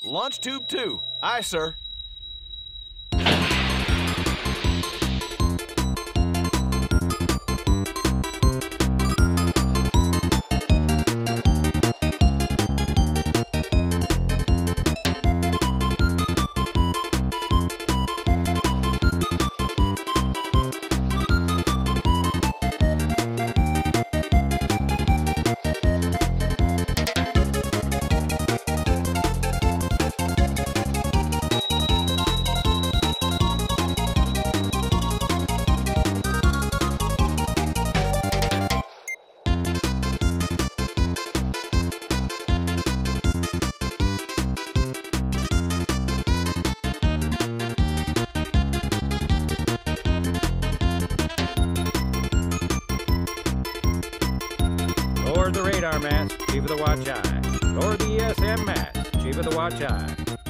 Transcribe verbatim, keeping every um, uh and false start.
Launch tube two. Aye, sir. Lower the radar mast, chief of the watch eye. Lower the E S M mast, chief of the watch eye.